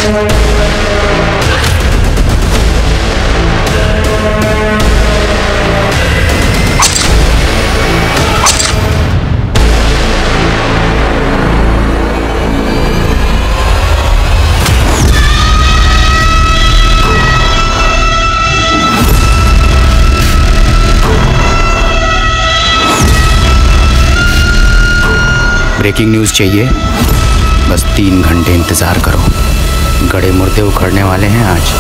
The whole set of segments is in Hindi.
ब्रेकिंग न्यूज़ चाहिए, बस 3 घंटे इंतजार करो। गड़े मुर्दे उखड़ने वाले हैं आज।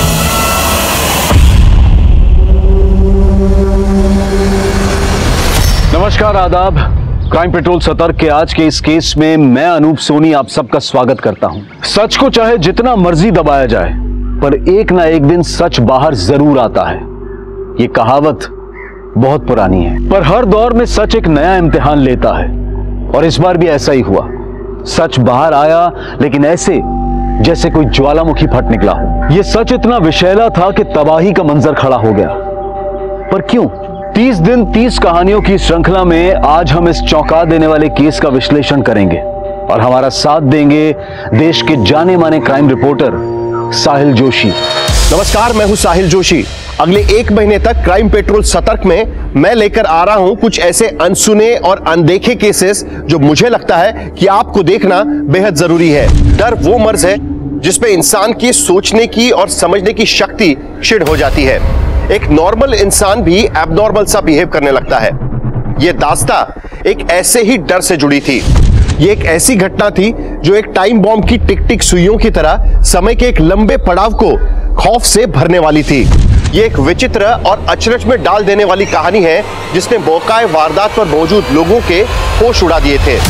नमस्कार, आदाब। क्राइम पेट्रोल सतर्क के आज के इस केस में मैं अनूप सोनी आप सबका स्वागत करता हूं। सच को चाहे जितना मर्जी दबाया जाए, पर एक ना एक दिन सच बाहर जरूर आता है। ये कहावत बहुत पुरानी है, पर हर दौर में सच एक नया इम्तिहान लेता है और इस बार भी ऐसा ही हुआ। सच बाहर आया, लेकिन ऐसे जैसे कोई ज्वालामुखी फट निकला हो। यह सच इतना विषैला था कि तबाही का मंजर खड़ा हो गया। पर क्यों? 30 दिन 30 कहानियों की श्रृंखला में आज हम इस चौंका देने वाले केस का विश्लेषण करेंगे और हमारा साथ देंगे देश के जाने माने क्राइम रिपोर्टर साहिल जोशी। नमस्कार, मैं हूं साहिल जोशी। अगले 1 महीने तक क्राइम पेट्रोल सतर्क में मैं लेकर आ रहा हूं कुछ ऐसे अनसुने और अनदेखे केसेस जो मुझे लगता है कि आपको देखना बेहद जरूरी है। डर वो मर्ज है जिसमें इंसान की सोचने की और समझने की शक्ति क्षीण हो जाती है। एक नॉर्मल इंसान भी एबनॉर्मल सा बिहेव करने लगता है। यह दास्तां एक ऐसे ही डर से जुड़ी थी। ये एक ऐसी घटना थी जो एक टाइम बॉम्ब की टिक टिक सुइयों की तरह समय के एक लंबे पड़ाव को खौफ से भरने वाली थी। ये एक विचित्र और अचरज में डाल देने वाली कहानी है जिसने मौका वारदात पर मौजूद लोगों के होश उड़ा दिए थे।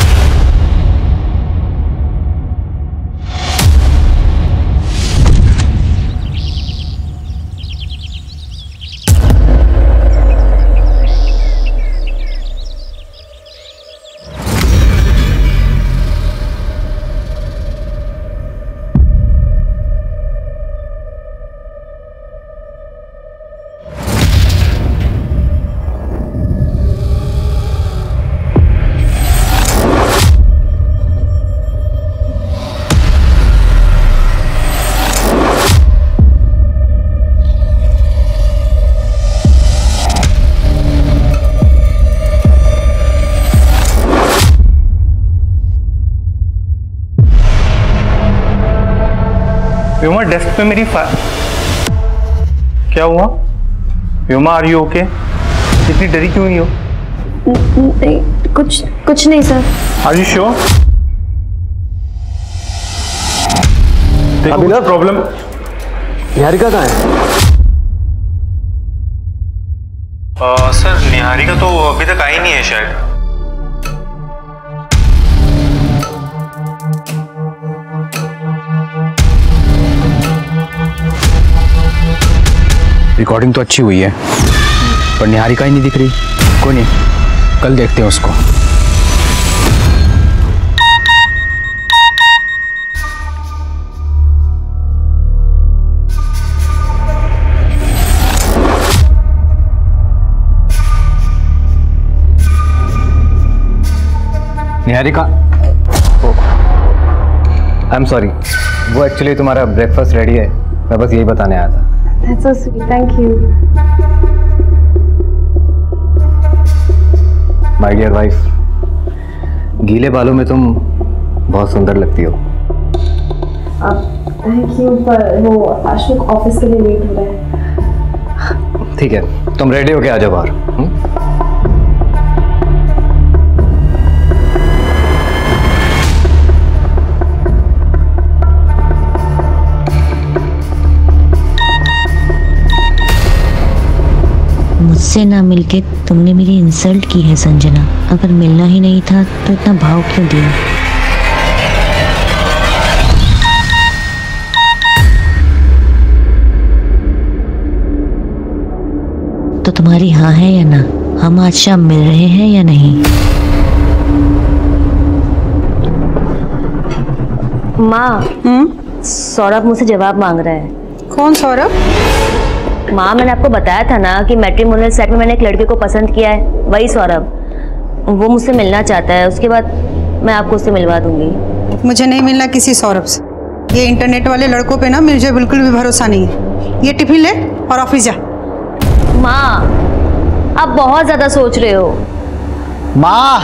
व्योमा, डेस्क पे मेरी क्या हुआ? Vyoma, are you okay? इतनी डरी क्यों हुई हो? नहीं, कुछ नहीं सर। Are you sure? देखो कुछ प्रॉब्लम। निहारिका कहाँ है? सर, निहारिका तो अभी तक आई नहीं है शायद। रिकॉर्डिंग तो अच्छी हुई है, पर निहारिका ही नहीं दिख रही। कोई नहीं, कल देखते हैं उसको। निहारिका, आई एम सॉरी, वो एक्चुअली तुम्हारा ब्रेकफास्ट रेडी है, मैं बस यही बताने आया था। That's so sweet. Thank you. My dear wife, गीले बालों में तुम बहुत सुंदर लगती हो। थैंक यू, पर वो अशोक ऑफिस के लिए लेट हो रहा है। ठीक है, तुम रेडी होके आ जाओ बाहर। मुझसे ना मिलके तुमने मेरी इंसल्ट की है संजना। अगर मिलना ही नहीं था तो इतना भाव क्यों दिया? तो तुम्हारी हाँ है या ना? हम आज शाम मिल रहे हैं या नहीं? माँ, सौरभ मुझसे जवाब मांग रहा है। कौन सौरभ? माँ, मैंने आपको बताया था ना कि मैट्रिमोनियल सेट में मैंने एक लड़के को पसंद किया है, वही सौरभ। वो मुझसे मिलना चाहता है, उसके बाद मैं आपको उससे मिलवा दूंगी। मुझे नहीं मिलना किसी सौरभ से। ये इंटरनेट वाले लड़कों पे ना मुझे बिल्कुल भी भरोसा नहीं है। ये टिफिन ले और ऑफिस जा। माँ, आप बहुत ज्यादा सोच रहे हो। माँ,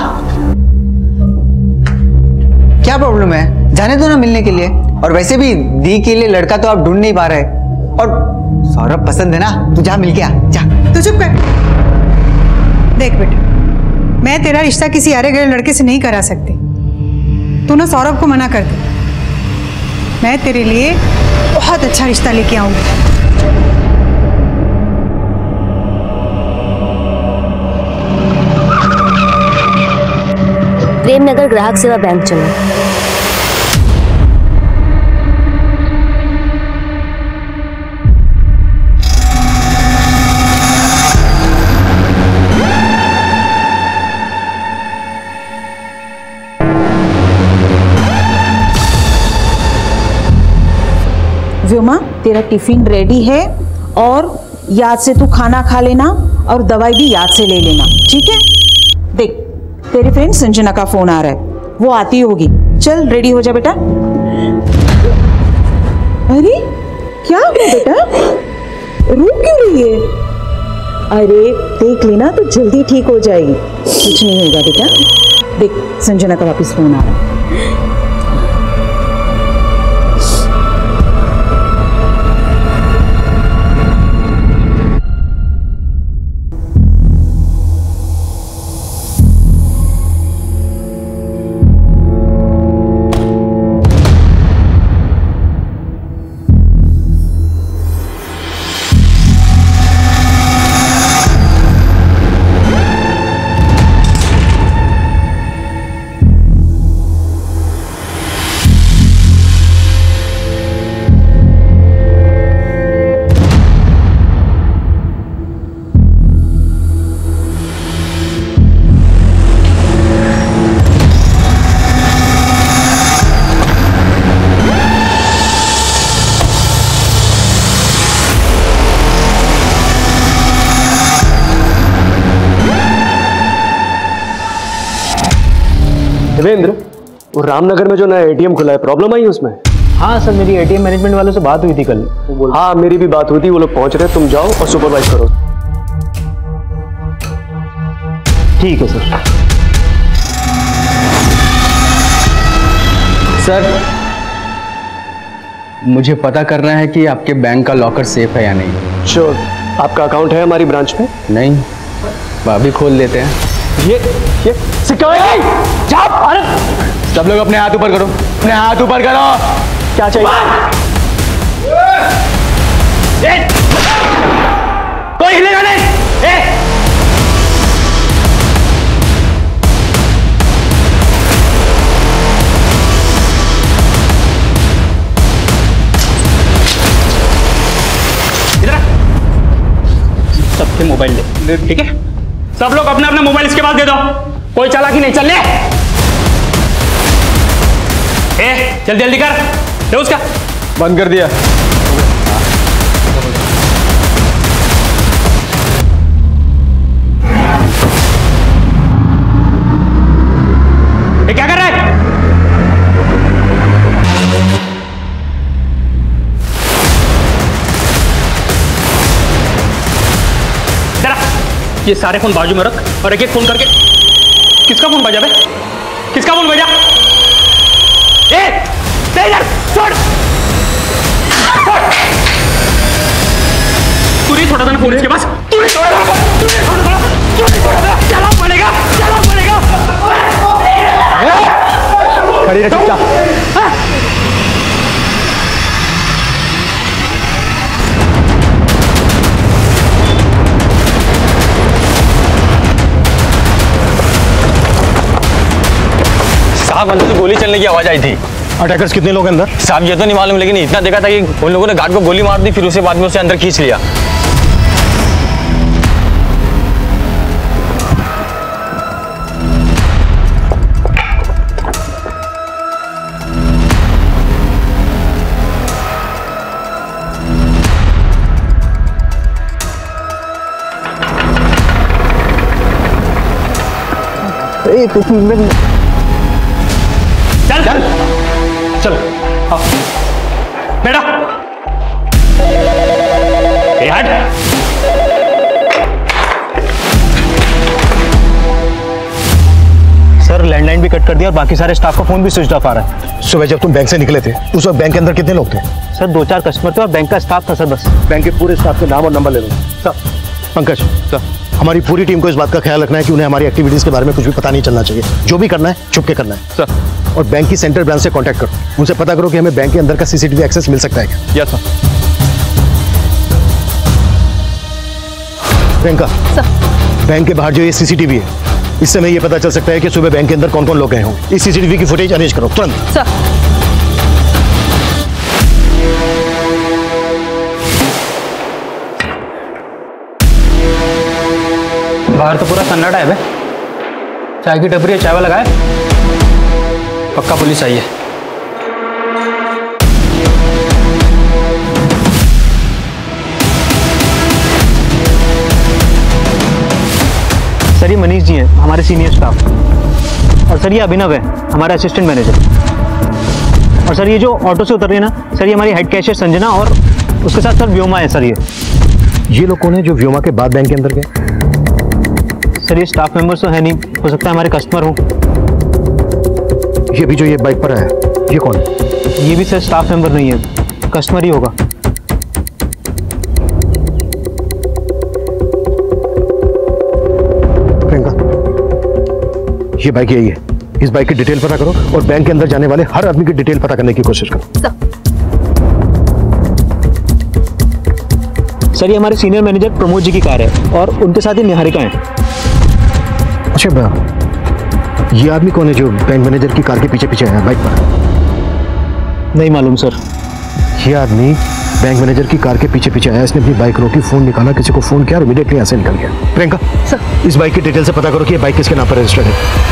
क्या प्रॉब्लम है? जाने दो ना मिलने के लिए। और वैसे भी दी के लिए लड़का तो आप ढूंढ नहीं पा रहे। और सौरभ पसंद है ना, तू जा मिल के आ जा। तू चुप कर। देख बेटा, मैं तेरा रिश्ता किसी हारे गए लड़के से नहीं करा सकती। तू ना सौरभ को मना कर दे। मैं तेरे लिए बहुत अच्छा रिश्ता लेके आऊंगी। प्रेमनगर ग्राहक सेवा बैंक चलो। व्योमा, तेरा टिफिन रेडी है और याद से तू खाना खा लेना और दवाई भी याद से ले लेना, ठीक है? देख, तेरी फ्रेंड संजना का फोन आ रहा है, वो आती होगी। चल रेडी हो जा बेटा। अरे क्या हुआ बेटा, रो क्यों रही है? अरे देख लेना तो जल्दी ठीक हो जाएगी, कुछ नहीं होगा बेटा। देख, संजना का वापस फोन आ रहा है। देवेंद्र, वो रामनगर में जो नया एटीएम खुला है, प्रॉब्लम आई उसमें? हाँ सर, मेरी एटीएम मैनेजमेंट वालों से बात हुई थी कल। हाँ, मेरी भी बात हुई थी, वो लोग पहुंच रहे हैं, तुम जाओ और सुपरवाइज करो। ठीक है सर। सर, मुझे पता करना है कि आपके बैंक का लॉकर सेफ है या नहीं। श्योर। आपका अकाउंट है हमारी ब्रांच में? नहीं, अभी खोल लेते हैं। ये सिक्योरिटी, अरे सब लोग अपने हाथ ऊपर करो, अपने हाथ ऊपर करो। क्या चाहिए? कोई हिलेगा नहीं। इधर सबके मोबाइल ले, ठीक है? सब लोग अपना अपना मोबाइल इसके पास दे दो, कोई चालाकी नहीं। चल ले, चल जल्दी कर, ले उसका। बंद कर दिया। ये क्या कर रहा है? तेरा ये सारे फोन बाजू में रख और एक एक फोन करके। किसका फोन बजा बे? किसका फोन बजा? छोड़, तू नहीं छोड़ा था ना फोन इसके पास? तू नहीं छोड़ा था? चला पड़ेगा, चला पड़ेगा। खड़ी रह चुपचाप। साहब, अंदर से गोली चलने की आवाज आई थी। अटैकर्स कितने लोग अंदर? साहब ये तो नहीं मालूम, लेकिन इतना देखा था कि उन लोगों ने गार्ड को गोली मार दी, फिर उसके बाद में उसे अंदर खींच लिया। चल चल चल। बेटा ए हट। सर लैंडलाइन भी कट कर दिया और बाकी सारे स्टाफ का फोन भी स्विच ऑफ आ रहा है। सुबह जब तुम बैंक से निकले थे उस वक्त बैंक के अंदर कितने लोग थे? सर 2-4 कस्टमर थे और बैंक का स्टाफ था सर बस। बैंक के पूरे स्टाफ के नाम और नंबर ले लो। सर पंकज सर, हमारी पूरी टीम को इस बात का ख्याल रखना है कि उन्हें हमारी एक्टिविटीज के बारे में कुछ भी पता नहीं चलना चाहिए। जो भी करना है छुप के करना है सर। और बैंक की सेंट्रल ब्रांच से कांटेक्ट करो, उनसे पता करो कि हमें बैंक के अंदर का सीसीटीवी एक्सेस मिल सकता है क्या। Yes sir. प्रियंका बैंक के बाहर जो ये सीसीटीवी है इससे हमें ये पता चल सकता है कि सुबह बैंक के अंदर कौन कौन लोग गए होंगे। इस सीसीटीवी की फुटेज अरेंज करो तुरंत। सर बाहर तो पूरा सन्नाटा है बे। चाय की टपरी है, चाय वाला है, पक्का पुलिस आई है। सर ये मनीष जी हैं, हमारे सीनियर स्टाफ। और सर ये अभिनव है, हमारा असिस्टेंट मैनेजर। और सर ये जो ऑटो से उतर रही है ना सर, ये हमारी हेड कैशियर संजना और उसके साथ सर व्योमा है। सर ये लोग कौन है जो व्योमा के बाद बैंक के अंदर गए? सर ये स्टाफ मेंबर्स तो है नहीं, हो सकता है हमारे कस्टमर हो। ये भी जो ये बाइक पर है ये कौन है? ये भी सर स्टाफ मेंबर नहीं है, कस्टमर ही होगा। प्रियंका ये बाइक यही है, इस बाइक की डिटेल पता करो और बैंक के अंदर जाने वाले हर आदमी की डिटेल पता करने की कोशिश करो। सर ये हमारे सीनियर मैनेजर प्रमोद जी की कार है और उनके साथ ही निहारिका है। अच्छा ये आदमी कौन है जो बैंक मैनेजर की कार के पीछे पीछे है बाइक पर? नहीं मालूम सर। ये आदमी बैंक मैनेजर की कार के पीछे पीछे आया, इसने अपनी बाइक रोकी, फोन निकाला, किसी को फोन किया और इमीडिएटली यहाँ से निकल गया। प्रियंका सर इस बाइक की डिटेल से पता करो कि ये बाइक किसके नाम पर रजिस्टर्ड है।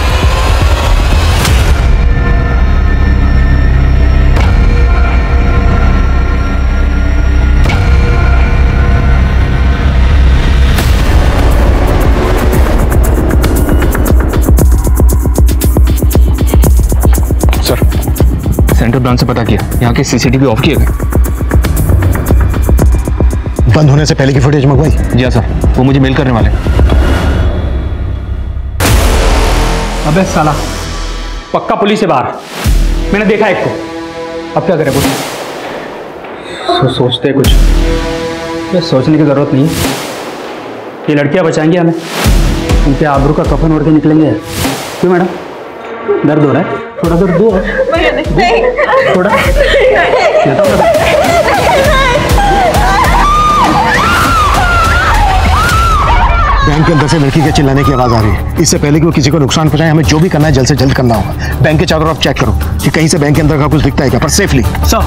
सेंट्रल ब्रांच से पता किया, यहाँ के सीसीटीवी ऑफ किए गए। बंद होने से पहले की फुटेज मंगवाई? जी सर, वो मुझे मेल करने वाले। अबे साला पक्का पुलिस है बाहर, मैंने देखा एक को। अब क्या करें पुलिस? सोचते हैं कुछ। ये सोचने की जरूरत नहीं, ये लड़कियां बचाएंगी हमें, उनके आबरू का कफन ओढ़ के निकलेंगे। क्यों मैडम दर्द हो रहा है? थोड़ा दर्द दो थोड़ा। बैंक के अंदर से लड़की के चिल्लाने की आवाज आ रही है। इससे पहले कि वो किसी को नुकसान पहुंचाए हमें जो भी करना है जल्द से जल्द करना होगा। बैंक के चारों तरफ चेक करो कि कहीं से बैंक के अंदर का कुछ दिखता है क्या, पर सेफली।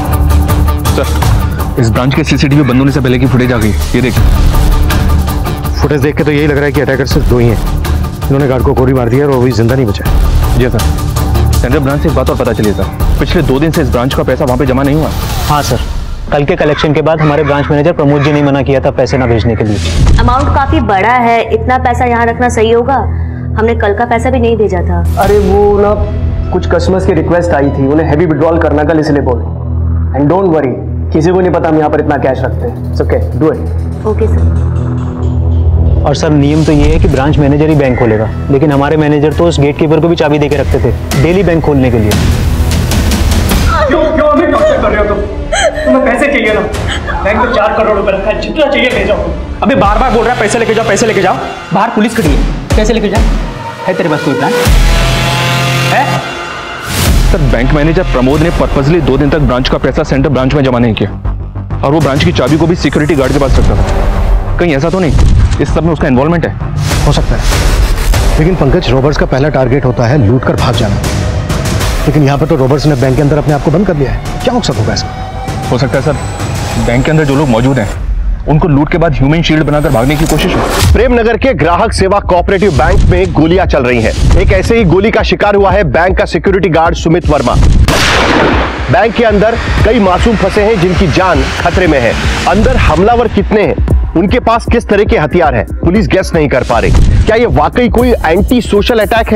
सर इस ब्रांच के सीसीटीवी बंद होने से पहले की फुटेज आ गई, ये देखिए। फुटेज देख के तो यही लग रहा है कि अटैकर सिर्फ दो ही हैं। इन्होंने गार्ड को गोली मार दी है और वो भी जिंदा नहीं बचा। जी सर। सेंट्रल ब्रांच से एक बात और पता चली सर, पिछले 2 दिन से इस ब्रांच का पैसा वहाँ पे जमा नहीं हुआ। हाँ सर, कल के कलेक्शन के बाद हमारे ब्रांच मैनेजर प्रमोद जी ने मना किया था पैसे ना भेजने के लिए। अमाउंट काफी बड़ा है, इतना पैसा यहाँ रखना सही होगा? हमने कल का पैसा भी नहीं भेजा था। अरे वो ना कुछ कस्टमर्स की रिक्वेस्ट आई थी, उन्हें हैवी विड्रॉल करना कल, इसलिए बोले। एंड डोंट वरी, किसी को नहीं पता हम यहाँ पर इतना कैश रखते हैं। It's okay, do it. Okay sir. और सर नियम तो ये है कि ब्रांच मैनेजर ही बैंक खोलेगा, लेकिन हमारे मैनेजर तो उस गेट कीपर को भी चाबी देके रखते थे डेली बैंक खोलने के लिए। क्यों हमें टॉर्चर कर रहे हो तुम? तुम्हें पैसे चाहिए ना? बैंक में 4 करोड़ रुपए रखा है, जितना चाहिए ले जाओ। अबे बार बार बोल रहा है पैसे लेके जाओ, पैसे लेके जाओ। बाहर पुलिस खड़ी है, पैसे लेके जाओ। है तेरे पास कोई प्लान है? सर बैंक मैनेजर प्रमोद ने पर्पसली 2 दिन तक ब्रांच का पैसा सेंट्रल ब्रांच में जमा नहीं किया और वो ब्रांच की चाबी को भी सिक्योरिटी गार्ड के पास रखता था। कहीं ऐसा तो नहीं इस सब में उसका इन्वॉल्वमेंट है? हो सकता है, लेकिन पंकज रॉबर्स का पहला टारगेट होता है लूट कर भाग जाना, लेकिन यहाँ पर तो रॉबर्स ने बैंक के अंदर अपने आप को बंद कर लिया है। क्या मकसद होगा इसका? हो सकता है सर बैंक के अंदर जो लोग मौजूद हैं उनको लूट के बाद ह्यूमन शील्ड बनाकर भागने की कोशिश हो। प्रेमनगर के ग्राहक सेवा कोऑपरेटिव बैंक में गोलियां चल रही हैं। एक ऐसे ही गोली का शिकार हुआ है बैंक का security guard Sumit Verma. Bank के अंदर कई मासूम फंसे हैं जिनकी जान खतरे में है। अंदर हमलावर कितने हैं, उनके पास किस तरह के हथियार हैं, पुलिस गेस नहीं कर पा रही। क्या यह वाकई कोई एंटी सोशल अटैक है?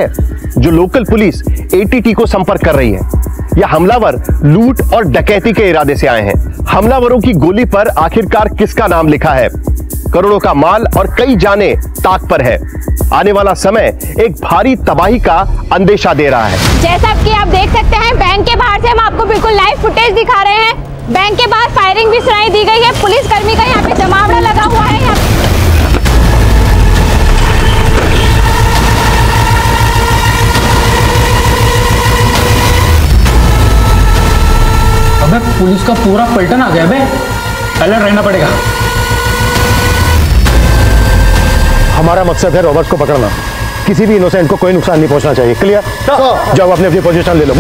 जो लोकल पुलिस एटीटी को संपर्क कर रही है। यह हमलावर लूट और डकैती के इरादे से आए हैं। हमलावरों की गोली पर आखिरकार किसका नाम लिखा है? करोड़ों का माल और कई जाने ताक पर है। आने वाला समय एक भारी तबाही का अंदेशा दे रहा है। जैसा कि आप देख सकते हैं, बैंक के बाहर से हम आपको बिल्कुल लाइव फुटेज दिखा रहे हैं। बैंक के बाहर फायरिंग भी सुनाई दी गई है। पुलिसकर्मी का यहाँ पे जमावड़ा लगा हुआ है। अबे पुलिस का पूरा पलटन आ गया बे, अलर्ट रहना पड़ेगा। हमारा मकसद है रॉबर्ट्स को पकड़ना। किसी भी इनोसेंट को कोई नुकसान नहीं पहुंचना चाहिए। क्लियर? जाओ अपनी अपनी पोजीशन ले लो।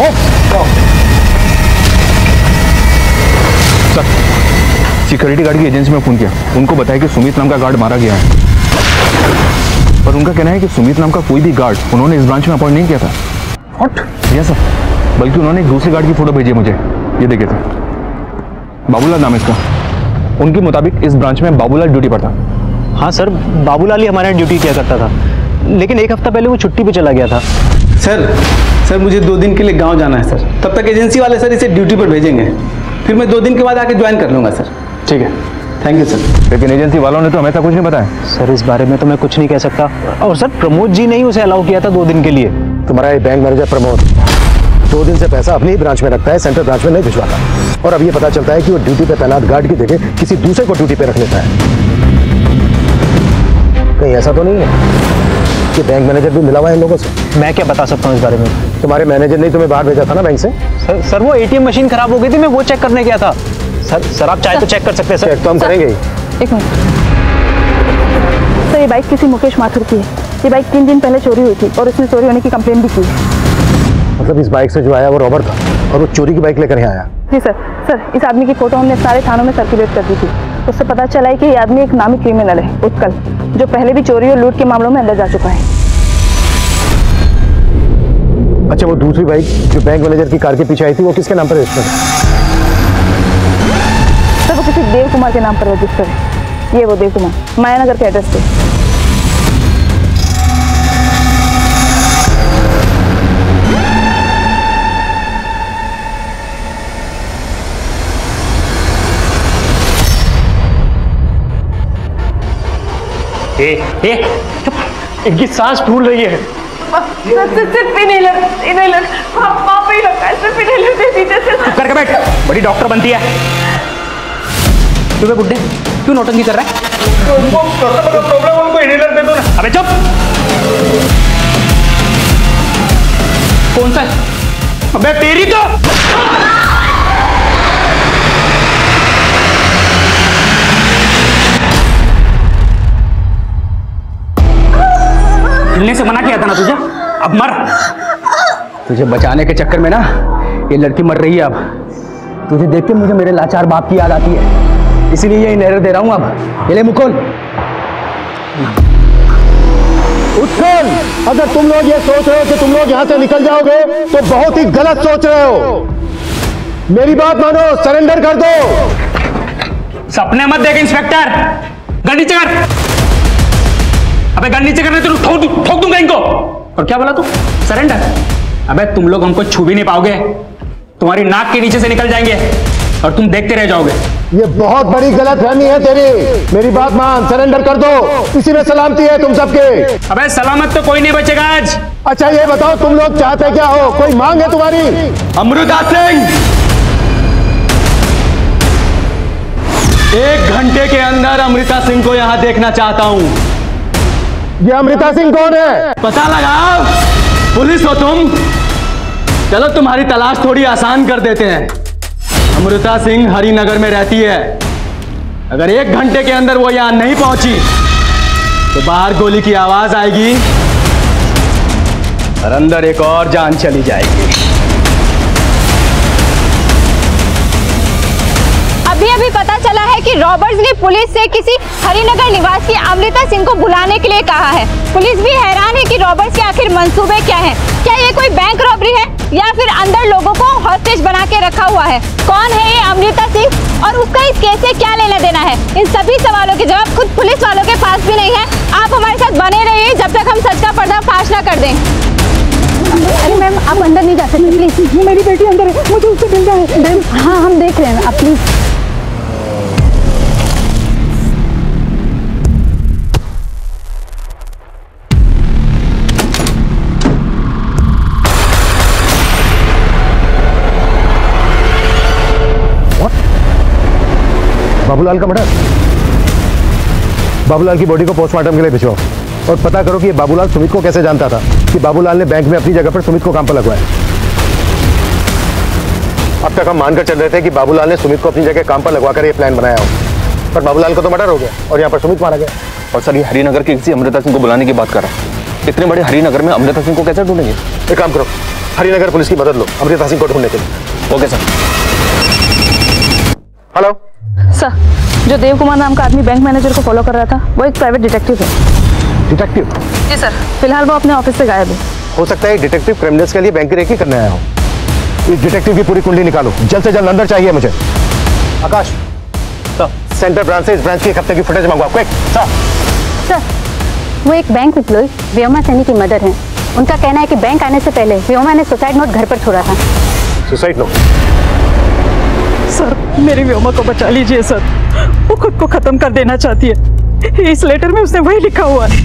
सर, सिक्योरिटी गार्ड की एजेंसी में फोन किया, उनको बताया कि सुमित नाम का गार्ड मारा गया है, पर उनका कहना है कि सुमित नाम का कोई भी गार्ड उन्होंने इस ब्रांच में अपॉइंट नहीं किया था। व्हाट? यस सर, बल्कि उन्होंने एक दूसरे गार्ड की फोटो भेजी है मुझे, ये देखिए सर, बाबूलाल नाम है इसका। उनके मुताबिक इस ब्रांच में बाबूलाल ड्यूटी पर था। हाँ सर, बाबूलाल ही हमारे ड्यूटी किया करता था, लेकिन एक हफ्ता पहले वो छुट्टी पे चला गया था। सर मुझे 2 दिन के लिए गांव जाना है सर, तब तक एजेंसी वाले सर इसे ड्यूटी पर भेजेंगे, फिर मैं 2 दिन के बाद आके ज्वाइन कर लूंगा सर। ठीक है, थैंक यू सर। लेकिन एजेंसी वालों ने तो हमें तो कुछ नहीं बताया। सर इस बारे में तो मैं कुछ नहीं कह सकता, और सर प्रमोद जी ने ही उसे अलाउ किया था 2 दिन के लिए। तुम्हारा बैंक मैनेजर प्रमोद 2 दिन से पैसा अपनी ही ब्रांच में रखता है, सेंट्रल ब्रांच में नहीं भिजवाता, और अब ये पता चलता है कि वो ड्यूटी पे तैनात गार्ड की जगह किसी दूसरे को ड्यूटी पे रख लेता है। कहीं ऐसा तो नहीं है कि बैंक मैनेजर भी मिला हुआ है इन लोगों से? मैं क्या बता सकता हूँ इस बारे में? तुम्हारे मैनेजर ने तुम्हें बाहर भेजा था ना बैंक से? सर वो एटीएम मशीन खराब हो गई थी, मैं वो चेक करने गया था। सर आप चाहे तो चेक कर सकते हैं। सर चेक तो हम करेंगे ही। एक मिनट सर, ये बाइक किसी मुकेश माथुर की है। ये बाइक 3 दिन पहले चोरी हुई थी और उसने चोरी होने की कंप्लेंट भी की है। मतलब इस बाइक से जो आया वो रॉबर था और वो चोरी की बाइक लेकर यहाँ आया? जी सर, इस आदमी की फोटो हमने सारे थानों में सर्कुलेट कर दी थी। उससे पता चला है कि ये आदमी एक नामी क्रिमिनल है, उत्कल, जो पहले भी चोरी और लूट के मामलों में अंदर जा चुका है। अच्छा, वो दूसरी बाइक जो बैंक मैनेजर की कार के पीछे आई थी वो किसके नाम पर रजिस्टर है? सर वो किसी देव कुमार के नाम पर रजिस्टर है। ये वो देव कुमार, मायानगर के एड्रेस पे। इनकी सांस फूल रही है। चुप करके बैठ, बड़ी डॉक्टर बनती है। तुम्हें बुड्ढे क्यों नौटंकी कर रहा है? प्रॉब्लम, उनको इनहेलर दे दो ना। अबे चुप। कौन सा? अबे तेरी तो हिलने से मना किया था ना तुझे, अब मर। तुझे बचाने के चक्कर में ना ये लड़की मर रही है। अब तुझे देख के मुझे मेरे लाचार बाप की याद आती है, इसीलिए ये इनहेलर दे रहा हूं। अब ये ले मुकुल। उत्कल, अगर तुम लोग ये सोच रहे हो कि तुम लोग यहाँ से निकल जाओगे तो बहुत ही गलत सोच रहे हो। मेरी बात मानो, सरेंडर कर दो। सपने मत देख इंस्पेक्टर, गन नीचे कर। अबे गन नीचे करने तो ठोक दूंगा इनको। और क्या बोला तू? सरेंडर? अबे तुम लोग हमको छू भी नहीं पाओगे, तुम्हारी नाक के नीचे से निकल जाएंगे और तुम देखते रह जाओगे। ये बहुत बड़ी गलतफहमी है तेरी। मेरी बात मान, सरेंडर कर दो, इसी में सलामती है तुम सबके। अबे सलामत तो कोई नहीं बचेगा आज। अच्छा ये बताओ, तुम लोग चाहते क्या हो? कोई मांग है तुम्हारी? अमृता सिंह, 1 घंटे के अंदर अमृता सिंह को यहां देखना चाहता हूं। ये अमृता सिंह कौन है? पता लगाओ। पुलिस हो तुम, चलो तुम्हारी तलाश थोड़ी आसान कर देते हैं। अमृता सिंह हरिनगर में रहती है। अगर 1 घंटे के अंदर वो यहां नहीं पहुंची तो बाहर गोली की आवाज आएगी और अंदर एक और जान चली जाएगी। अभी पता चला है कि रॉबर्ट्स ने पुलिस से किसी हरिनगर निवासी अमृता सिंह को बुलाने के लिए कहा है। पुलिस भी हैरान है कि रॉबर्ट्स के आखिर मंसूबे क्या हैं? क्या ये कोई बैंक रॉबरी है या फिर अंदर लोगों को हॉस्टेज बना के रखा हुआ है? कौन है ये अमृता सिंह और उसका इस केस से क्या लेना देना है? इन सभी सवालों के जवाब खुद पुलिस वालों के पास भी नहीं है। आप हमारे साथ बने रहिए जब तक हम सच का पर्दाफाश न कर दें। अरे मैम आप अंदर नहीं जा सकते प्लीज। मेरी बेटी अंदर है, मुझे उससे मिलना है। मैम हाँ हम देख रहे हैं, आप प्लीज। बाबूलाल का मर्डर। बाबूलाल की बॉडी को पोस्टमार्टम के लिए भिजवाओ और पता करो कि ये बाबूलाल सुमित को कैसे जानता था कि बाबूलाल ने बैंक में अपनी जगह पर सुमित को काम पर लगवाया। अब तक हम मानकर चल रहे थे कि बाबूलाल ने सुमित को अपनी जगह काम पर लगवाकर ये प्लान बनाया हो, पर बाबूलाल को तो मर्डर हो गया और यहाँ पर सुमित मारा गया। और सर ये हरिनगर के किसी अमृता सिंह को बुलाने की बात कर रहा है। इतने बड़े हरिनगर में अमृता सिंह को कैसे ढूंढेंगे? एक काम करो, हरिनगर पुलिस की मदद लो अमृता सिंह को ढूंढने के लिए। Okay sir. हेलो सर, जो देव कुमार नाम का आदमी बैंक मैनेजर को फॉलो कर रहा था वो एक प्राइवेट डिटेक्टिव है। डिटेक्टिव? जी सर, फिलहाल वो अपने ऑफिस से गायब है। हो सकता है डिटेक्टिव क्रिमिनल्स के लिए बैंक की रेकी करने आया हो। इस डिटेक्टिव की पूरी कुंडली निकालो, जल्द से जल्द अंदर चाहिए मुझे। आकाश सर, सेंटर ब्रांच से इस ब्रांच की एक हफ्ते की फुटेज मंगवाओ, क्विक। सर वो एक बैंक एम्प्लॉय व्योमा सैनी की मदर है। उनका कहना है कि बैंक आने से पहले व्योमा ने सुसाइड नोट घर पर छोड़ा था। Suicide note? सर मेरी व्योमा को बचा लीजिए सर, वो खुद को खत्म कर देना चाहती है। इस लेटर में उसने वही लिखा हुआ है।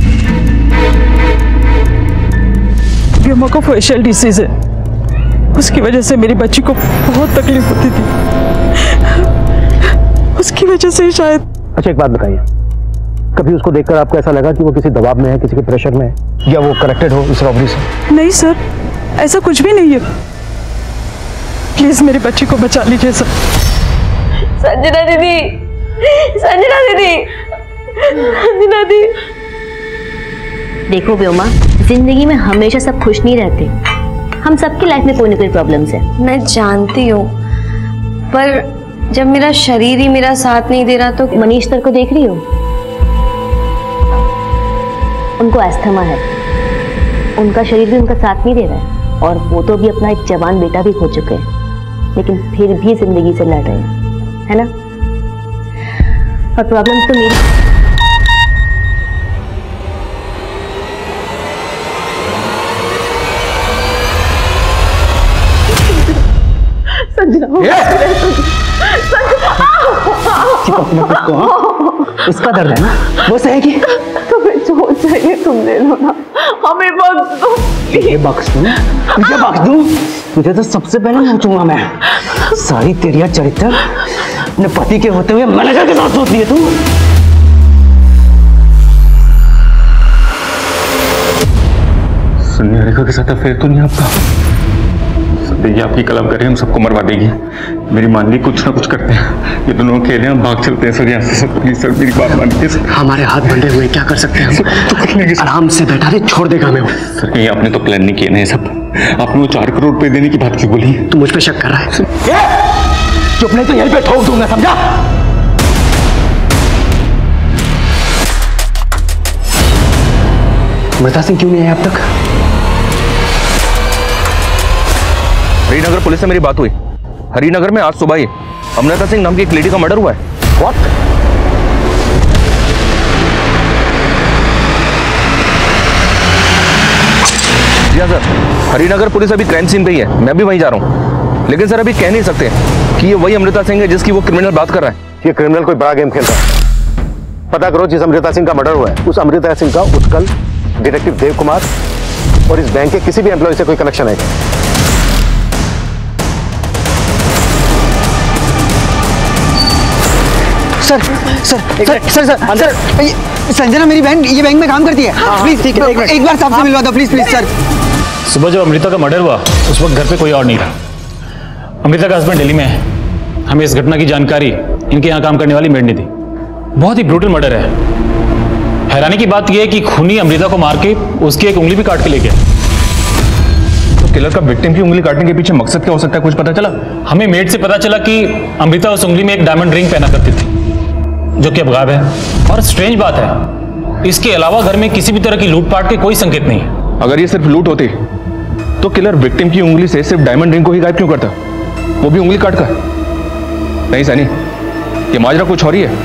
व्योमा को फेशियल डिसीज है, उसकी वजह से मेरी बच्ची को बहुत तकलीफ होती थी, उसकी वजह से शायद। अच्छा एक बात बताइए, कभी उसको देखकर आपको ऐसा लगा कि वो किसी दबाव में है, किसी के प्रेशर में है, या वो कनेक्टेड हो इस रॉबरी से? नहीं सर, ऐसा कुछ भी नहीं है। प्लीज मेरी बच्ची को बचा लीजिए सर। संजना दीदी, संजना दीदी, संजना दी। देखो व्योमा, जिंदगी में हमेशा सब खुश नहीं रहते। हम सबकी लाइफ में कोई ना कोई प्रॉब्लम्स है। मैं जानती हूँ, पर जब मेरा शरीर ही मेरा साथ नहीं दे रहा तो। मनीष सर को देख रही हो? उनको अस्थमा है, उनका शरीर भी उनका साथ नहीं दे रहा है और वो तो भी अपना एक जवान बेटा भी खो चुके हैं, लेकिन फिर भी जिंदगी से लड़ रहे हैं, है ना? और प्रॉब्लम तो मेरी। उसका दर्द है ना, वो सहेगी। तुम्हें जो चाहिए तुम ले लो ना, हमें बख्श दो। ये बख्श दूं? मुझे बख्श दूं? मुझे तो सबसे पहले नोचूंगा मैं। सारी तेरिया चरित्र अपने पति के होते हुए मैनेजर के साथ सोच लिए तू। सुनिए रेखा के साथ अफेयर तो नहीं आपका? देखिए आपकी कलम करें हम सबको मरवा देगी। मेरी मान ली कुछ ना कुछ करते हैं, ये दोनों अकेले हम भाग चलते हैं सर यहाँ से। प्लीज सर मेरी बात मानिए सर। हमारे हाथ बंधे हुए क्या कर सकते हैं हम? तो कुछ नहीं आराम से बैठा रहे, छोड़ देगा मैं वो। सर कहीं आपने तो प्लान नहीं किया ना ये सब? आपने वो 4 करोड़ रुपए देने की बात क्यों बोली? तू मुझ पे शक कर रहा है? चुप नहीं तो यहीं पे ठोक दूंगा, समझा? अमृता सिंह क्यों नहीं आया अब तक? हरिनगर पुलिस से मेरी बात हुई। हरिनगर में आज सुबह ही अमृता सिंह नाम की एक लेडी का मर्डर हुआ है। What? जी हाँ सर, हरिनगर पुलिस अभी क्राइम सीन पे ही है, मैं भी वहीं जा रहा हूँ। लेकिन सर अभी कह नहीं सकते कि ये वही अमृता सिंह है जिसकी वो क्रिमिनल बात कर रहा है। ये क्रिमिनल कोई बड़ा गेम खेल रहा है। पता करो जिस अमृता सिंह का मर्डर हुआ है, उस अमृता सिंह का उत्कल, डिटेक्टिव देव कुमार और इस बैंक के किसी भी एम्प्लॉय से कोई कनेक्शन है? Sir sir sir sir sir sir Sanjana मेरी बहन ये बैंक में काम करती है। प्लीज ठीक है, एक बार साहब से मिलवा दो प्लीज प्लीज सर। सुबह जब अमृता का मर्डर हुआ उस वक्त घर पे कोई और नहीं था। अमृता का हस्बैंड दिल्ली में है। हमें इस घटना की जानकारी इनके यहाँ काम करने वाली मेड ने दी। बहुत ही ब्रूटल मर्डर है। हैरानी की बात यह है कि खूनी अमृता को मार के उसकी एक उंगली भी काट के ले गया। तो किलर का विक्टिम की उंगली काटने के पीछे मकसद क्या हो सकता है, कुछ पता चला? हमें मेड से पता चला कि अमृता उस उंगली में एक डायमंड रिंग पहना करती थी जो कि अब गायब है। और स्ट्रेंज बात है, इसके अलावा घर में किसी भी तरह की लूटपाट के कोई संकेत नहीं है। अगर ये सिर्फ लूट होती तो किलर विक्टिम की उंगली से सिर्फ डायमंड रिंग को ही गायब क्यों करता, वो भी उंगली काट कर? नहीं सनी, ये माजरा कुछ और ही है।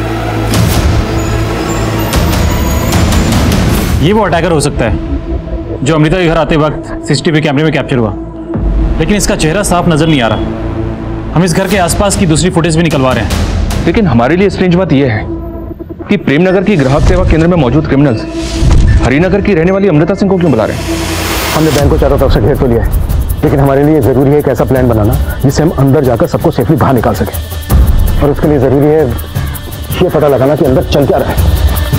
ये वो अटैकर हो सकता है जो अमृता के घर आते वक्त सीसीटीवी कैमरे में कैप्चर हुआ, लेकिन इसका चेहरा साफ नजर नहीं आ रहा। हम इस घर के आसपास की दूसरी फुटेज भी निकलवा रहे हैं। लेकिन हमारे लिए स्ट्रेंज बात यह है कि प्रेमनगर की ग्राहक सेवा केंद्र में मौजूद क्रिमिनल्स हरिनगर की रहने वाली अमृता सिंह को क्यों बुला रहे हैं? हमने बैंक को चारों तरफ से घेर तो लिया है, लेकिन हमारे लिए जरूरी है एक ऐसा प्लान बनाना जिससे हम अंदर जाकर सबको सेफली बाहर निकाल सकें। और उसके लिए जरूरी है ये पता लगाना कि अंदर चल क्या रहा है।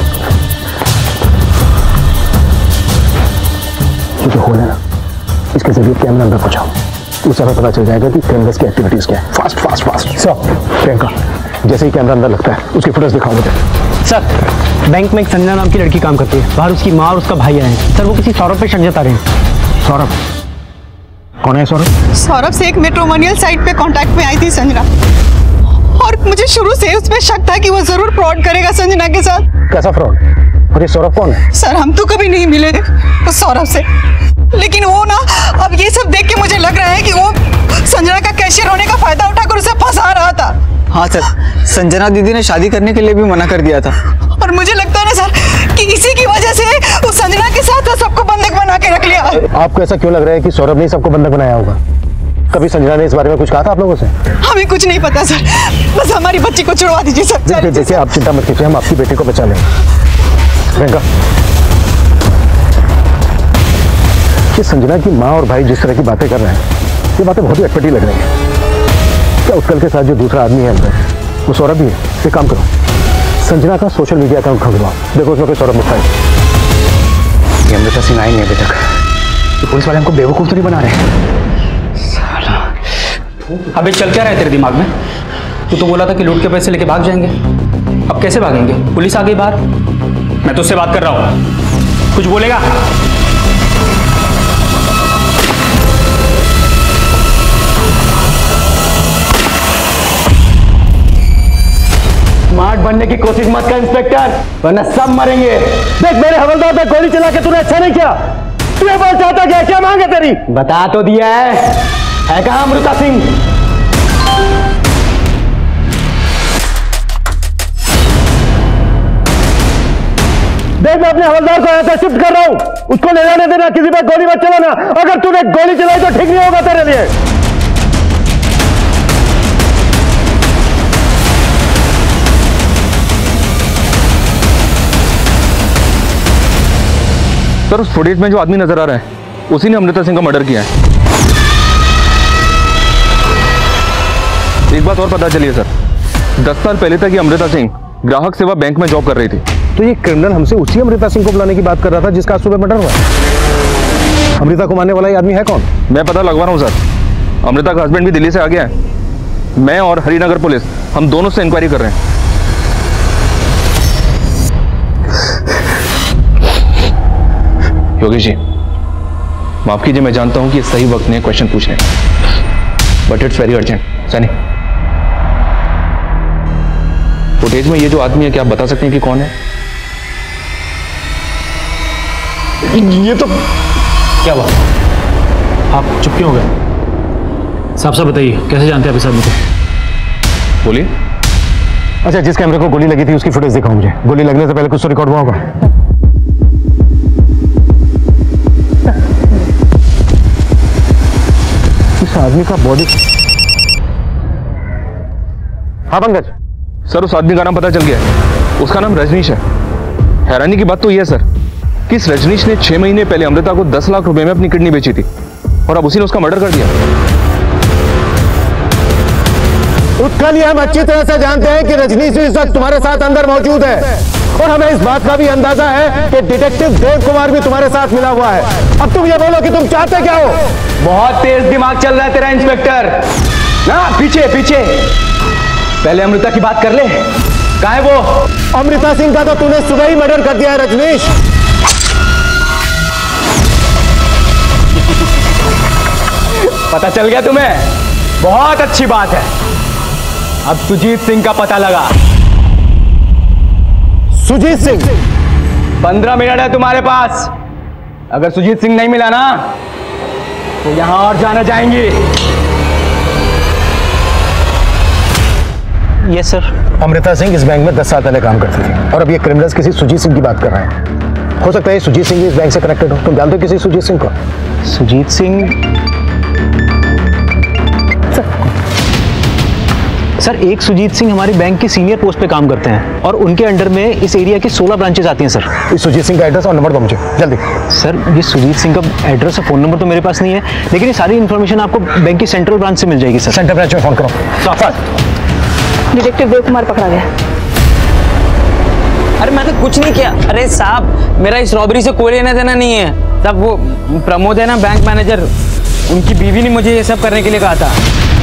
जो होल है ना, इसके जरिए कैमरा अंदर पहुंचाओ, उस समय पता चल जाएगा कि क्रिमिनल्स की एक्टिविटीज क्या है। Fast fast fast. Sir Priyanka, जैसे ही कैमरा अंदर लगता है उसकी फुटेज दिखाओ मुझे। सर बैंक में एक संजना नाम की लड़की काम करती है, बाहर उसकी माँ और उसका भाई आए हैं। सर वो किसी सौरभ पे शक जता रहे हैं। सौरभ? कौन है सौरभ? सौरभ से एक मैट्रिमोनियल साइट पे कांटेक्ट में आई थी संजना, और मुझे शुरू से उस पर शक था कि वो जरूर फ्रॉड करेगा संजना के साथ। कैसा फ्रॉड? और ये सौरभ कौन है? सर हम तो कभी नहीं मिले उस सौरभ से, लेकिन वो ना अब ये सब देख के मुझे लग रहा है कि वो संजना का कैशियर होने का फायदा उठाकर उसे फंसा रहा था। हाँ सर, संजना दीदी ने शादी करने के लिए भी मना कर दिया था। और मुझे लगता है ना सर कि इसी की वजह से उस संजना के साथ सबको बंधक बना के रख लिया। आपको ऐसा क्यों लग रहा है कि सौरभ ने सबको बंधक बनाया होगा? कभी संजना ने इस बारे में कुछ कहा था आप लोगों से? हमें कुछ नहीं पता सर, बस हमारी बच्ची को छुड़वा दीजिए सर। देखिए आप चिंता मत कीजिए, हम आपकी बेटी को बचा लेंगे। प्रियंका, ये संजना की माँ और भाई जिस तरह की बातें कर रहे हैं, ये बातें बहुत ही अटपटी लग रही हैं। क्या उत्कल के साथ जो दूसरा आदमी है अंदर, वो सौरभ भी है? एक काम करो, संजना का सोशल मीडिया अकाउंट खुलवाओ, देखो उसमें कोई सौरभ मुक्ता है। ये अमृता सिंह आई नहीं अभी तक। तो पुलिस वाले हमको बेवकूफ तो नहीं बना रहे? अबे चल क्या रहा है तेरे दिमाग में? तू तो बोला था कि लूट के पैसे लेके भाग जाएंगे, अब कैसे भागेंगे? पुलिस आ गई बाहर। मैं तुझसे बात कर रहा हूँ, कुछ बोलेगा? स्मार्ट बनने की कोशिश मत कर इंस्पेक्टर, वरना सब मरेंगे। देख मेरे हवलदार पे गोली चला के तूने अच्छा नहीं किया। तू ये बोल चाहता क्या? क्या मांग है तेरी? बता तो दिया है कहाँ अमृता सिंह? देख मैं अपने हवलदार को ऐसा शिफ्ट कर रहा हूं, उसको ले जाने देना, किसी पे गोली मत चलाना। अगर तूने गोली चलाई तो ठीक नहीं होगा तेरे लिए। सर उस फुटेज में जो आदमी नजर आ रहा है उसी ने अमृता सिंह का मर्डर किया है। एक बात और पता चली है सर, 10 साल पहले तक ये अमृता सिंह ग्राहक सेवा बैंक में जॉब कर रही थी। तो ये क्रिमिनल हमसे उसी अमृता सिंह को बुलाने की बात कर रहा था जिसका आज सुबह मर्डर हुआ। अमृता को मारने वाला ये आदमी है कौन? मैं पता लगवा रहा हूँ सर। अमृता का हस्बैंड भी दिल्ली से आ गया है। मैं और हरिनगर पुलिस हम दोनों से इंक्वायरी कर रहे हैं। योगेश जी माफ कीजिए, मैं जानता हूं कि सही वक्त नहीं क्वेश्चन पूछने, but it's very urgent. Sunny, footage में ये जो आदमी है क्या आप बता सकते हैं कि कौन है? ये तो क्या हुआ? आप चुप क्यों हो गए? साफ साफ बताइए, कैसे जानते हैं आप इस आदमी को? बोलिए। अच्छा, जिस कैमरे को गोली लगी थी उसकी फुटेज दिखाओ मुझे। गोली लगने से पहले कुछ तो रिकॉर्ड हुआ होगा। इस आदमी का बॉडी। हाँ पंकज। सर उस आदमी का नाम पता चल गया है, उसका नाम रजनीश है। हैरानी की बात तो यह है सर कि इस रजनीश ने 6 महीने पहले अमृता को 10 लाख रुपए में अपनी किडनी बेची थी और अब उसी ने उसका मर्डर कर दिया। उत्कल, ये हम अच्छी तरह से जानते हैं कि रजनीश इस वक्त तुम्हारे साथ अंदर मौजूद है, और हमें इस बात का भी अंदाजा है कि डिटेक्टिव देव कुमार भी तुम्हारे साथ मिला हुआ है। अब तुम ये बोलो कि तुम चाहते क्या हो? बहुत तेज दिमाग चल रहा है तेरा इंस्पेक्टर। ना पीछे पीछे, पहले अमृता की बात कर ले। कहाँ है वो? अमृता सिंह का तो तूने सुबह ही मर्डर कर दिया है रजनीश। पता चल गया तुम्हें? बहुत अच्छी बात है। अब सुजीत सिंह का पता लगा। सुजीत सिंह? 15 मिनट है तुम्हारे पास। अगर सुजीत सिंह नहीं मिला ना तो यहां और जाना जाएंगी। Yes sir. अमृता सिंह इस बैंक में 10 साल पहले काम करती थी और अब ये क्रिमिनल्स किसी सुजीत सिंह की बात कर रहे हैं। हो सकता है सुजीत सिंह भी इस बैंक से कनेक्टेड हो। तुम जानते हो किसी सुजीत सिंह को? सुजीत सिंह सर, एक सुजीत सिंह हमारे बैंक के सीनियर पोस्ट पे काम करते हैं और उनके अंडर में इस एरिया की 16 ब्रांचेस आती हैं सर। इस सुजीत सिंह का एड्रेस और नंबर दो मुझे जल्दी। सर, ये सुजीत सिंह का एड्रेस और फ़ोन नंबर तो मेरे पास नहीं है, लेकिन ये सारी इन्फॉर्मेशन आपको बैंक की सेंट्रल ब्रांच से मिल जाएगी सर। सेंट्रल ब्रांच में फ़ोन करो। डिटेक्टिव देव कुमार पकड़ा गया। अरे मैंने कुछ नहीं किया। अरे साहब, मेरा इस रॉबरी से कोई लेना देना नहीं है। सब वो प्रमोद है ना, बैंक मैनेजर, उनकी बीवी ने मुझे ये सब करने के लिए कहा था।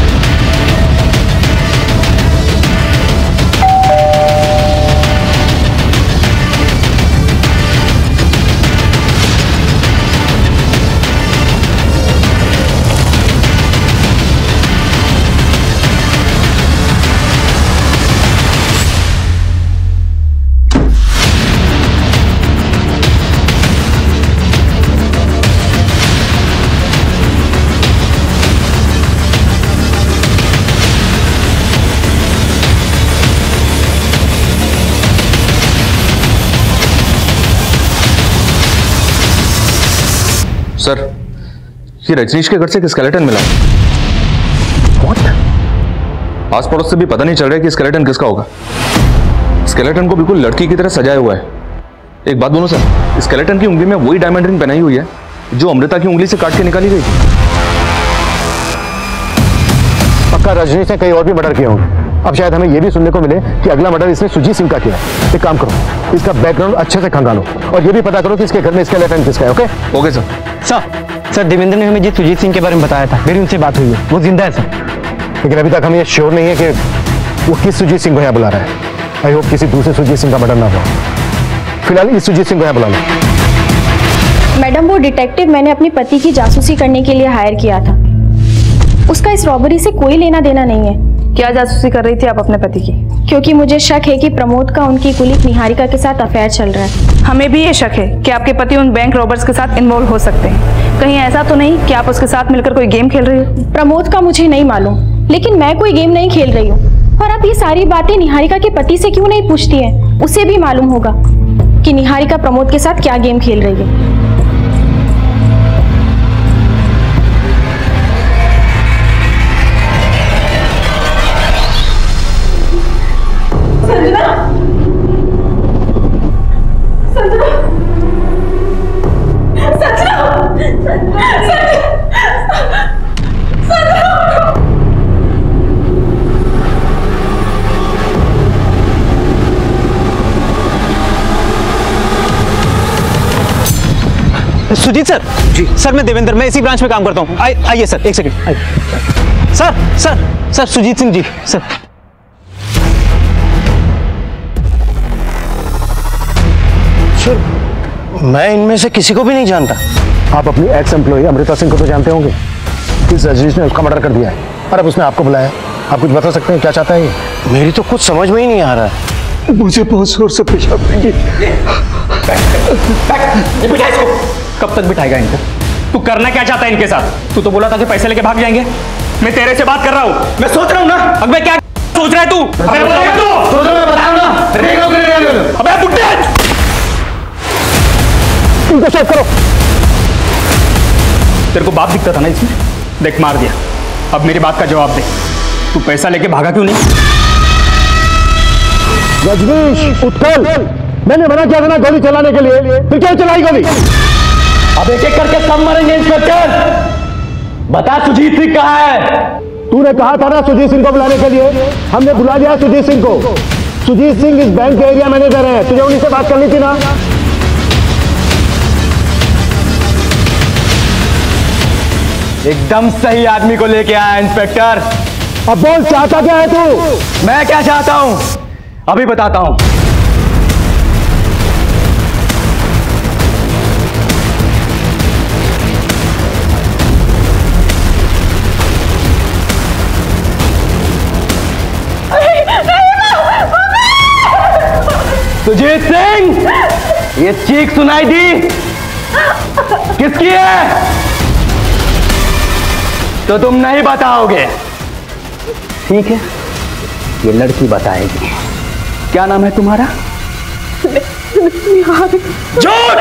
सर, ये रजनीश के घर से एक स्केलेटन मिला। What? आस पड़ोस से भी पता नहीं चल रहा है कि स्केलेटन किसका होगा। स्केलेटन को बिल्कुल लड़की की तरह सजाया हुआ है। एक बात बोलो सर, स्केलेटन की उंगली में वही डायमंड रिंग पहनाई हुई है जो अमृता की उंगली से काट के निकाली गई। पक्का रजनीश ने कई और भी मर्डर किए होंगे। अब शायद हमें यह भी सुनने को मिले कि अगला मर्डर इसने सुजीत सिंह का किया है। एक काम करो, इसका बैकग्राउंड अच्छे से खंगालो और ये भी पता करो कि इसके घर में स्केलेटन किसका है। Okay? Okay sir. Sir, Devendra ने हमें जी सुजीत सिंह के बारे में बताया था। मेरी उनसे बात हुई है, वो जिंदा है सर। लेकिन अभी तक हमें ये श्योर नहीं है कि वो किस सुजीत सिंह को यहाँ बुला रहा है। आई होप किसी दूसरे सुजीत सिंह का मर्डर ना हो। फिलहाल इस सुजीत सिंह को यहाँ बुला लो। मैडम, वो डिटेक्टिव मैंने अपने पति की जासूसी करने के लिए हायर किया था। उसका इस रॉबरी से कोई लेना देना नहीं है। क्या जासूसी कर रही थी आप अपने पति की? क्योंकि मुझे शक है कि प्रमोद का उनकी कुलीग निहारिका के साथ अफेयर चल रहा है। हमें भी ये शक है कि आपके पति उन बैंक रॉबर्स के साथ इन्वॉल्व हो सकते हैं। कहीं ऐसा तो नहीं कि आप उसके साथ मिलकर कोई गेम खेल रही हो? प्रमोद का मुझे नहीं मालूम, लेकिन मैं कोई गेम नहीं खेल रही हूँ। और आप ये सारी बातें निहारिका के पति से क्यों नहीं पूछती हैं? उसे भी मालूम होगा कि निहारिका प्रमोद के साथ क्या गेम खेल रही है। सुजीत सर जी। सर, मैं देवेंद्र, मैं इसी ब्रांच में काम करता हूँ। आइए सर, एक सेकंड आइए। Sir Sujit Singh ji sir. Sir, मैं इनमें से किसी को भी नहीं जानता। आप अपनी एक्स एम्प्लॉय अमृता सिंह को तो जानते होंगे। इस रजनीश ने उसका मर्डर कर दिया है और अब उसने आपको बुलाया। आप कुछ बता सकते हैं क्या चाहता है ये? मेरी तो कुछ समझ में ही नहीं आ रहा है। मुझे बहुत जोर से पेशाब देंगे। बिठा इसको। कब तक बिठाएगा इनको? तू करना क्या चाहता है इनके साथ? तू तो बोला था कि पैसे लेके भाग जाएंगे। मैं तेरे से बात कर रहा हूँ, मैं सोच रहा हूँ ना। अब मैं क्या सोच रहा है तू? अबे बुड्ढे, इनको चेक करो। तेरे को बाप दिखता था ना इसमें? देख, मार दिया। अब मेरी बात का जवाब दे, तू पैसा लेके भागा क्यों नहीं? रजनीश, उत्कल, मैंने मना किया था ना गोली चलाने के लिए, फिर क्यों चलाई गोली? अब एक एक करके सब मरेंगे इंस्पेक्टर। बता सुजीत सिंह कहाँ है? तूने कहा था ना सुजीत सिंह को बुलाने के लिए, हमने बुला लिया सुजीत सिंह को। सुजीत सिंह इस बैंक के एरिया मैनेजर हैं, तुझे उन्हीं से बात करनी थी ना। एकदम सही आदमी को लेके आया इंस्पेक्टर। अब बोल, चाहता क्या है तू? मैं क्या चाहता हूं अभी बताता हूं। सुजीत सिंह, ये चीख सुनाई दी किसकी है? तो तुम नहीं बताओगे, ठीक है? ये लड़की बताएगी। क्या नाम है तुम्हारा? झूठ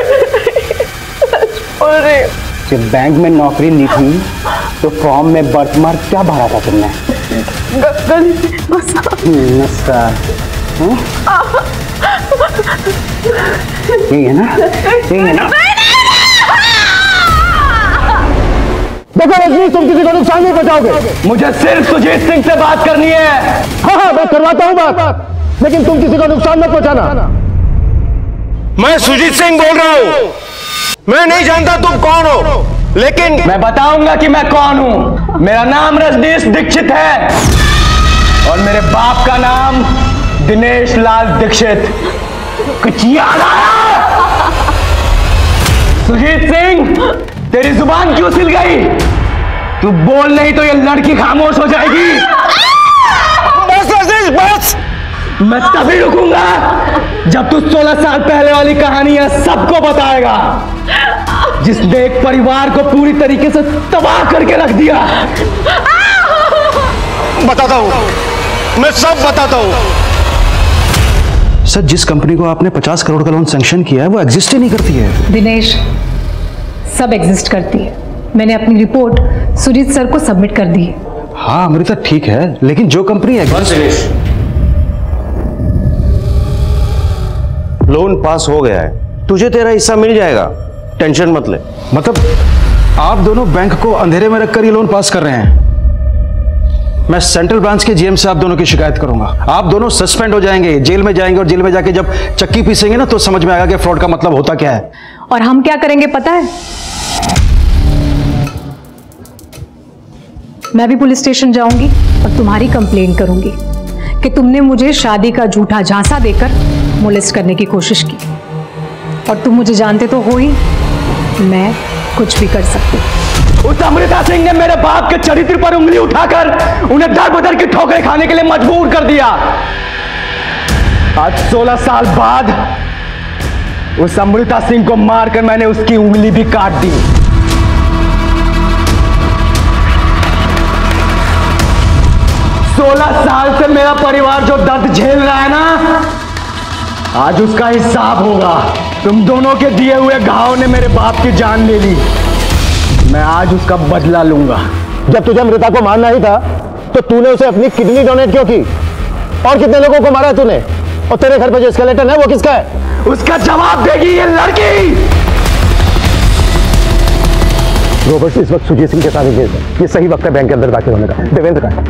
बोल रही हूँ। जब बैंक में नौकरी नहीं थी तो फॉर्म में बर्थमार्क क्या भरा था तुमने? गली से बसा। यही है ना? यही है ना? देखो रजनी, तुम किसी को नुकसान नहीं पहुंचाओगे। मुझे सिर्फ सुजीत सिंह से बात करनी है। हाँ, मैं करवाता हूँ बात, लेकिन तुम किसी को नुकसान मत पहुंचाना। मैं सुजीत सिंह बोल रहा हूँ। मैं नहीं जानता तुम कौन हो, लेकिन मैं बताऊंगा कि मैं कौन हूं। मेरा नाम रजनीश दीक्षित है और मेरे बाप का नाम दिनेश लाल दीक्षित। कुछ याद आया? सुजीत सिंह, तेरी जुबान क्यों सिल गई? तू बोल नहीं तो ये लड़की खामोश हो जाएगी। बस रजनीश, बस। मैं तभी रुकूंगा जब तू 16 साल पहले वाली कहानियां सबको बताएगा, जिसने एक परिवार को पूरी तरीके से तबाह करके रख दिया। बताता हूं, मैं सब बताता हूं। सर, जिस कंपनी को आपने 50 करोड़ का लोन सैंक्शन किया है वो एग्जिस्ट ही नहीं करती है। दिनेश, सब एग्जिस्ट करती है। मैंने अपनी रिपोर्ट सुजीत सर को सबमिट कर दी है। हाँ अमृता, ठीक है, लेकिन जो कंपनी लोन पास हो गया है, तुझे तेरा हिस्सा मिल जाएगा, टेंशन मत ले। मतलब आप दोनों बैंक को अंधेरे में रखकर ये लोन पास कर रहे हैं? मैं सेंट्रल ब्रांच के जीएम से आप दोनों की शिकायत करूंगा। आप दोनों सस्पेंड हो जाएंगे, जेल में जाएंगे, और जेल में जाके जब चक्की पीसेंगे ना तो समझ में आएगा कि फ्रॉड का मतलब होता क्या है। और हम क्या करेंगे पता है? मैं भी पुलिस स्टेशन जाऊंगी और तुम्हारी कंप्लेन करूंगी कि तुमने मुझे शादी का झूठा झांसा देकर मोलेस्ट करने की कोशिश की। और तुम मुझे जानते तो हो ही, मैं कुछ भी कर सकती। उस अमृता सिंह ने मेरे बाप के चरित्र पर उंगली उठाकर उन्हें दर बदर की ठोकरें खाने के लिए मजबूर कर दिया। आज 16 साल बाद उस अमृता सिंह को मारकर मैंने उसकी उंगली भी काट दी। सोलह साल से मेरा परिवार जो दर्द झेल रहा है ना, आज उसका हिसाब होगा। तुम दोनों के दिए हुए घाव ने मेरे बाप की जान ले ली, मैं आज उसका बदला लूंगा। जब तुझे अमृता को मारना ही था तो तूने उसे अपनी किडनी डोनेट क्यों की? और कितने लोगों को मारा तूने? और तेरे घर पे जो स्केलेटन है वो किसका है? उसका जवाब देगी ये लड़की। रॉबर्ट इस वक्त सुजीत सिंह के साथ इंगेज है। ये सही वक्त है बैंक के अंदर दाखिल होने का। देवेंद्र का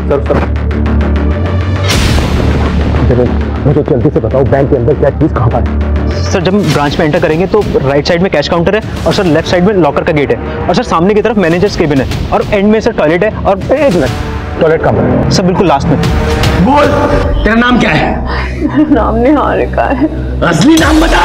देवेंद्र, मुझे जल्दी से बताओ बैंक के अंदर क्या चीज कहां पर है? सर, जब हम ब्रांच में एंटर करेंगे तो राइट साइड में कैश काउंटर है और सर लेफ्ट साइड में लॉकर का गेट है और सर सामने की तरफ मैनेजर्स केबिन है और एंड में सर टॉयलेट है। और एक मिनट, टॉयलेट कहाँ है? सर बिल्कुल लास्ट में। बोल, तेरा नाम क्या है? नाम निहारिका है। असली नाम बता।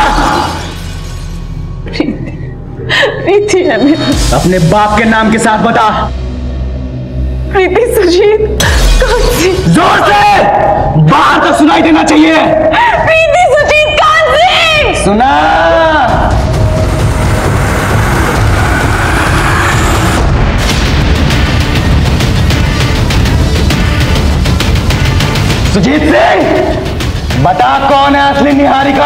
प्रीति है मेरा। अपने बाप के नाम के साथ बता। प्रीति सुजीत कांसी। जोर से, बाहर तो सुनाई देना चाहिए। प्रीति सुजीत कांसी। सुना। सुजीत सिंह, बता कौन है असली निहारिका?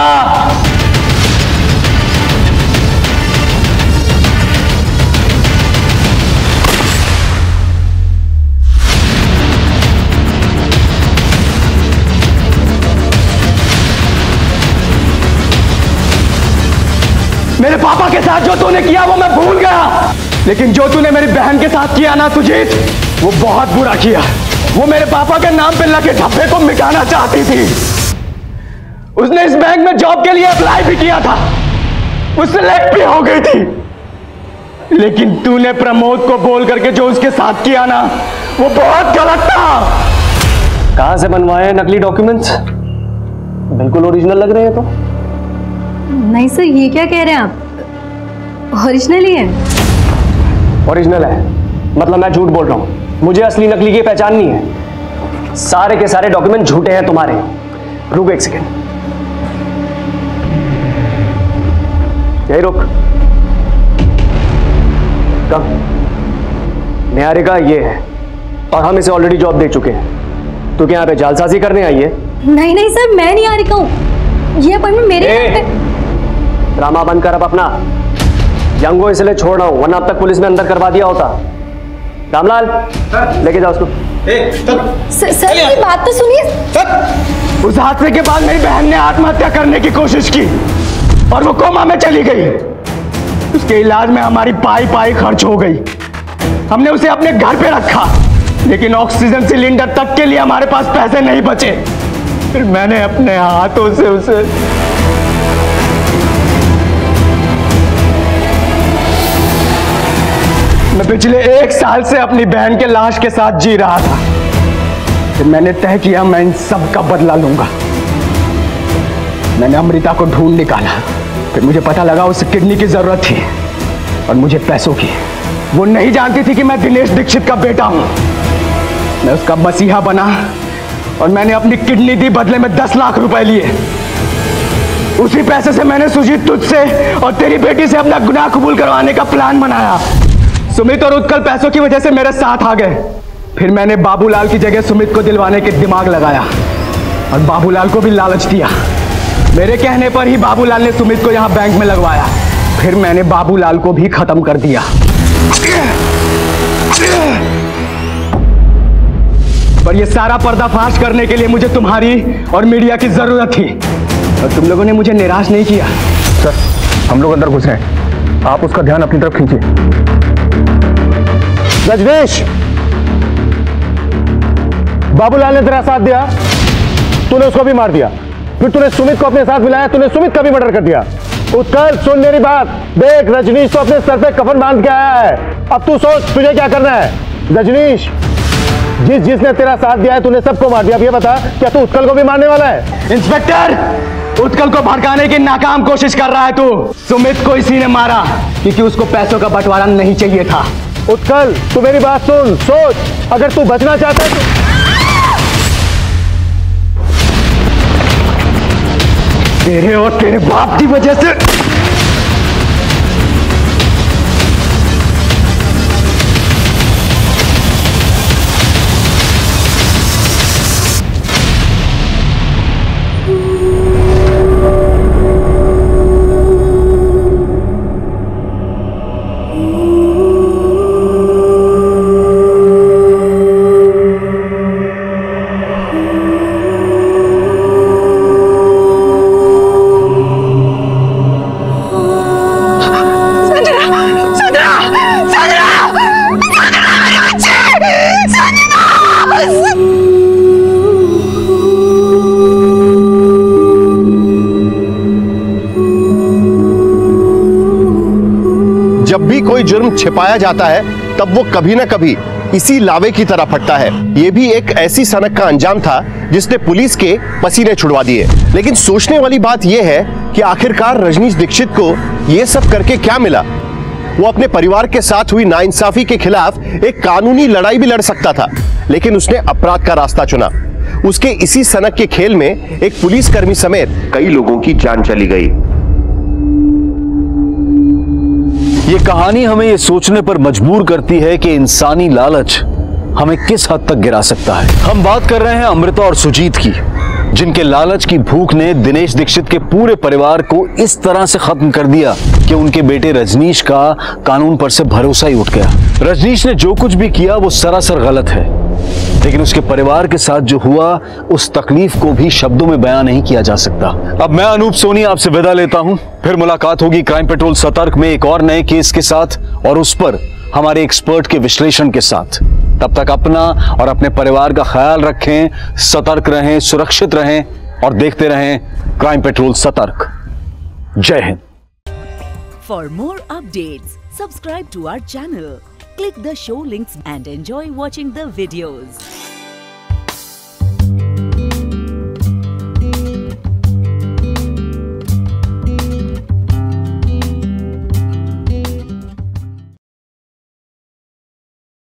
मेरे पापा के साथ जो तूने किया वो मैं भूल गया, लेकिन जो तूने मेरी बहन के साथ किया ना सुजीत, वो बहुत बुरा किया। वो मेरे पापा के नाम पे लगे धब्बे को मिटाना चाहती थी। उसने इस बैंक में जॉब के लिए अप्लाई भी किया था, वो सिलेक्ट भी हो गई थी, लेकिन तूने प्रमोद को बोल करके जो उसके साथ किया ना, वो बहुत गलत था। कहां से बनवाए नकली डॉक्यूमेंट्स? बिल्कुल ओरिजिनल लग रहे हैं। तो नहीं सर, ये क्या कह रहे हैं आप? ओरिजिनल ही है। ओरिजिनल है मतलब मैं झूठ बोल रहा हूं? मुझे असली नकली की पहचान नहीं है। सारे के सारे डॉक्यूमेंट झूठे हैं तुम्हारे। रुक एक सेकेंड, यही रुक। कब? निहारिका ये है और हम इसे ऑलरेडी जॉब दे चुके हैं। तू क्या यहाँ पे जालसाजी करने आई है? नहीं नहीं सर, मैं निहारिका हूँ। ये अपॉइंटमेंट मेरे ड्रामा बंद कर अब अपना। यंग को इसलिए छोड़ रहा हूं, वरना अब तक पुलिस ने अंदर करवा दिया होता। रामलाल लेके जाओ उसको। सर मेरी बात तो सुनिए। उस हादसे के बाद मेरी बहन ने आत्महत्या करने की कोशिश की और वो कोमा में चली गई। उसके इलाज में हमारी पाई खर्च हो गई। हमने उसे अपने घर पे रखा, लेकिन ऑक्सीजन सिलेंडर तक के लिए हमारे पास पैसे नहीं बचे। फिर मैंने अपने हाथों से उसे मैं पिछले 1 साल से अपनी बहन के लाश के साथ जी रहा था। फिर मैंने तय किया मैं इन सब का बदला लूंगा। मैंने अमृता को ढूंढ निकाला। फिर मुझे पता लगा उसे किडनी की जरूरत थी और मुझे पैसों की। वो नहीं जानती थी कि मैं दिनेश दीक्षित का बेटा हूं। मैं उसका मसीहा बना और मैंने अपनी किडनी दी, बदले में 10 लाख रुपए लिए। उसी पैसे से मैंने सुजीत तुझसे और तेरी बेटी से अपना गुनाह कबूल करवाने का प्लान बनाया। सुमित और उत्कल पैसों की वजह से मेरे साथ आ गए। फिर मैंने बाबूलाल की जगह सुमित को दिलवाने के दिमाग लगाया और बाबूलाल को भी लालच दिया। मेरे कहने पर ही बाबूलाल ने सुमित को यहां बैंक में लगवाया। फिर मैंने बाबूलाल को भी खत्म कर दिया। पर यह सारा पर्दाफाश करने के लिए मुझे तुम्हारी और मीडिया की जरूरत थी और तुम लोगों ने मुझे निराश नहीं किया। सर, हम लोग अंदर घुस रहे हैं, आप उसका ध्यान अपनी तरफ खींचिए। रजनीश, बाबूलाल ने तेरा साथ दिया, तूने उसको भी मार दिया। फिर तूने सुमित को अपने साथ मिलाया, तूने सुमित का भी मर्डर कर दिया। उत्कल सुन मेरी बात, देख रजनीश तो अपने सर पे कफन बांध के आया है। अब तू सोच तुझे क्या करना है। रजनीश, जिसने तेरा साथ दिया है तूने सबको मार दिया। अब ये बता, क्या तू उत्कल को भी मारने वाला है? इंस्पेक्टर, उत्कल को भड़काने की नाकाम कोशिश कर रहा है तू। सुमित को इसी ने मारा क्योंकि उसको पैसों का बंटवारा नहीं चाहिए था। उत्कल, तू मेरी बात सुन, सोच, अगर तू बचना चाहता है तो तेरे और तेरे बाप की वजह से जब भी कोई जुर्म छिपाया जाता है तब वो कभी ना कभी इसी लावे की तरह फटता है। ये भी एक ऐसी सनक का अंजाम था जिसने पुलिस के पसीने छुड़वा दिए। लेकिन सोचने वाली बात यह है कि आखिरकार रजनीश दीक्षित को यह सब करके क्या मिला। वो अपने परिवार के साथ हुई नाइंसाफी के खिलाफ एक कानूनी लड़ाई भी लड़ सकता था, लेकिन उसने अपराध का रास्ता चुना। उसके इसी सनक के खेल में एक पुलिसकर्मी समेत कई लोगों की जान चली गई। ये कहानी हमें ये सोचने पर मजबूर करती है कि इंसानी लालच हमें किस हद तक गिरा सकता है। हम बात कर रहे हैं अमृता और सुजीत की, जिनके लालच की भूख ने दिनेश दीक्षित के पूरे परिवार को इस तरह से खत्म कर दिया कि उनके बेटे रजनीश का कानून पर से भरोसा ही उठ गया। रजनीश ने जो कुछ भी किया वो सरासर गलत है, लेकिन उसके परिवार के साथ जो हुआ उस तकलीफ को भी शब्दों में बयां नहीं किया जा सकता। अब मैं अनूप सोनी आपसे विदा लेता हूं। फिर मुलाकात होगी क्राइम पेट्रोल सतर्क में एक और नए केस के साथ और उस पर हमारे एक्सपर्ट के विश्लेषण के साथ। तब तक अपना और अपने परिवार का ख्याल रखें, सतर्क रहें, सुरक्षित रहें और देखते रहें क्राइम पेट्रोल सतर्क। जय Hind. For more updates, subscribe to our channel, click the show links and enjoy watching the videos.